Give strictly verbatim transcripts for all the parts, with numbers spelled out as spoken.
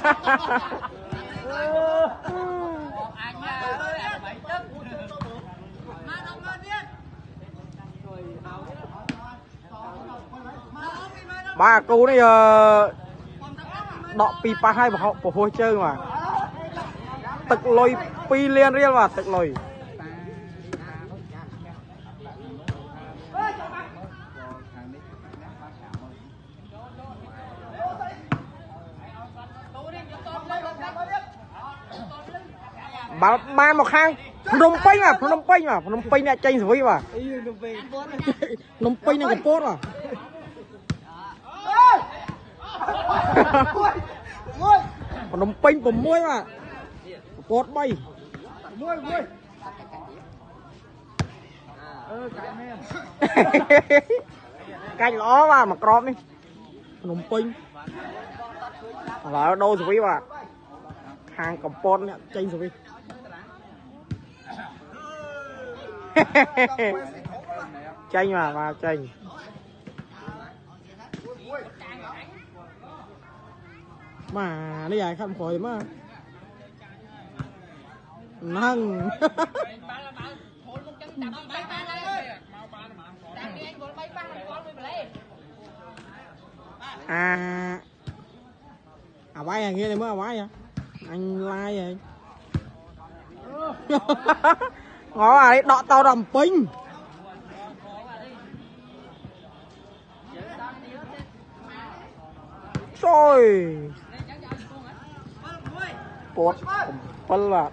ba cú này đọ pi pa hai và họ phôi chơi mà tực lôi pi liên riêng mà tực lôi bà ba một khang nông pin à nông pin à nông pin này tranh rồi mà nông pin này có post à nông pin của muối mà post bay muối muối canh ló mà mà crop đi nông pin là đôi rồi mà hàng cầm post này tranh rồi tranh mà mà tranh mà nó dài không khỏi mà nâng à à bay à nghe này mới à bay à anh like vậy ngó à đấy đọ tao đầm pin rồi bột phân là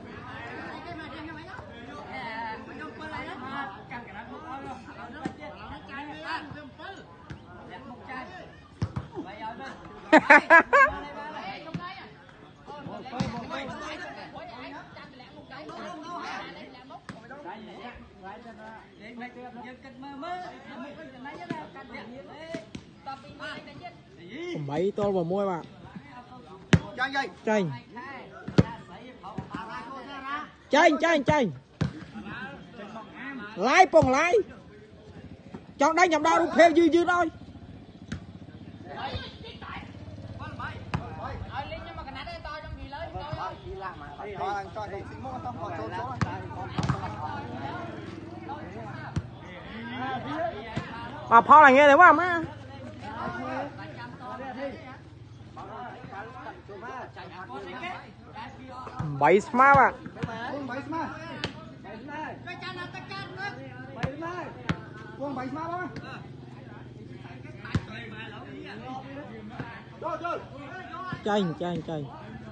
mấy tôi vào môi mà chanh chanh chanh chanh lái bồng lái chọn đánh nhầm đau đúng theo dư dư thôi mà phao này nghe thấy không á bảy smart à chanh chanh chanh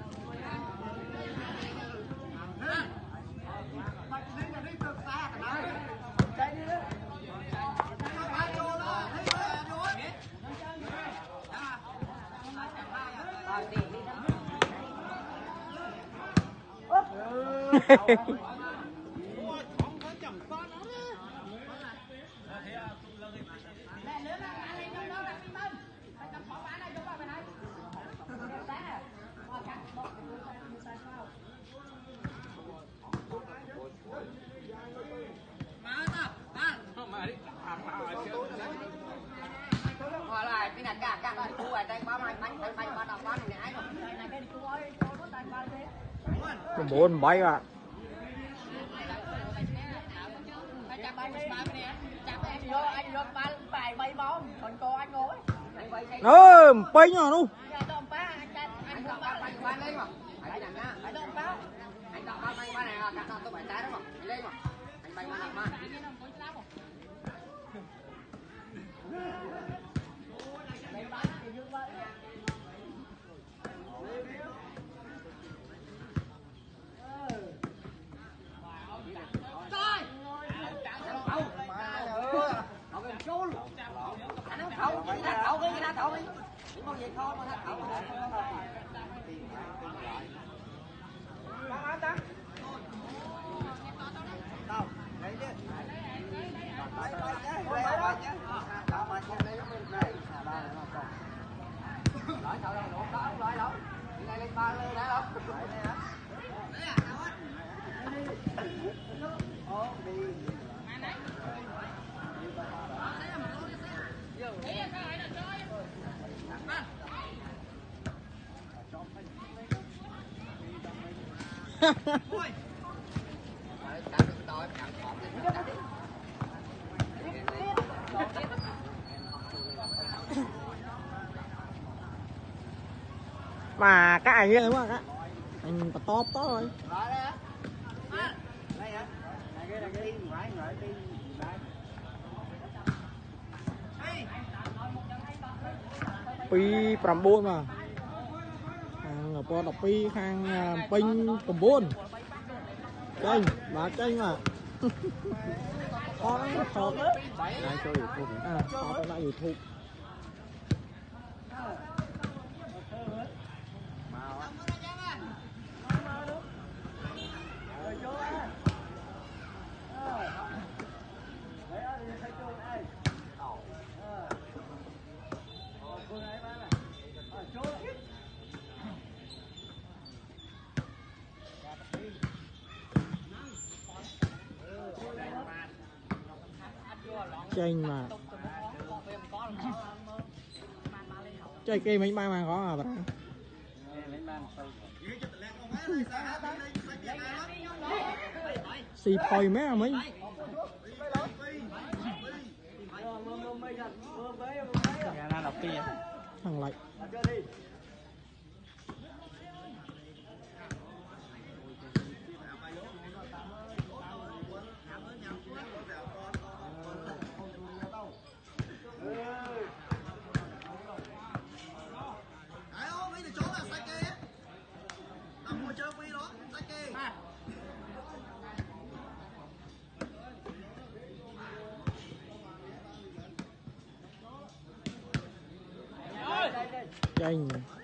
bốn bảy à ơ pin à luôn mà cái ảnh như quá các anh to to rồi pi pram buôn mà ngọc po đọc pi khang pin pram buôn chanh bà chanh mà con thọt lại cho YouTube à thọt lại YouTube chanh mà chơi kia mấy ba mà có à bà xì phôi mấy à mấy thằng lại chanh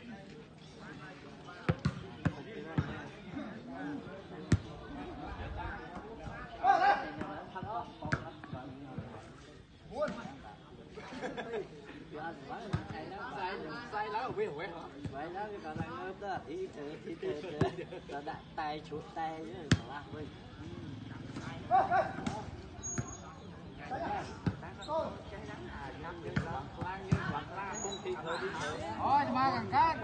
tay chuột tay ôi mà càng cát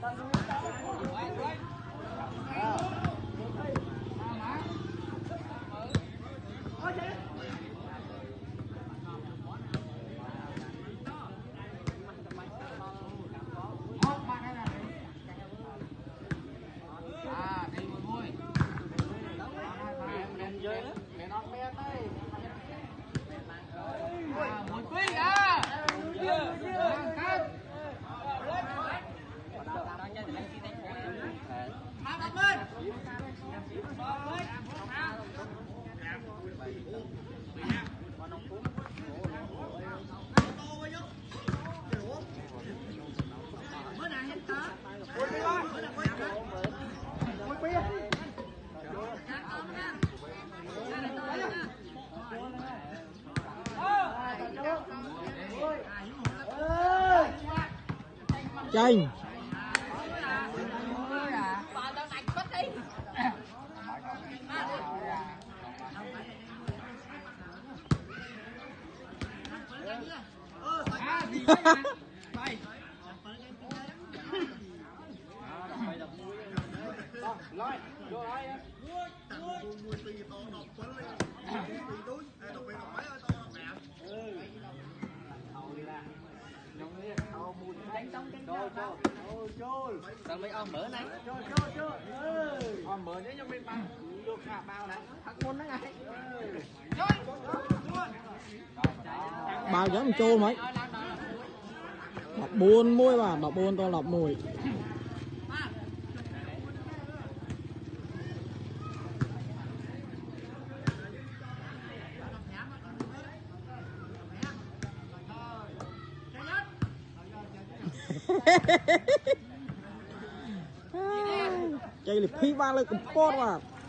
chanh sao mấy ông mở này ông mở đấy cho mình bao được cả bao này thằng môn nó ngay bao giống trôi mấy bọc buôn môi mà bọc buôn to lọc mùi chơi là phi ba lên cùng pot mà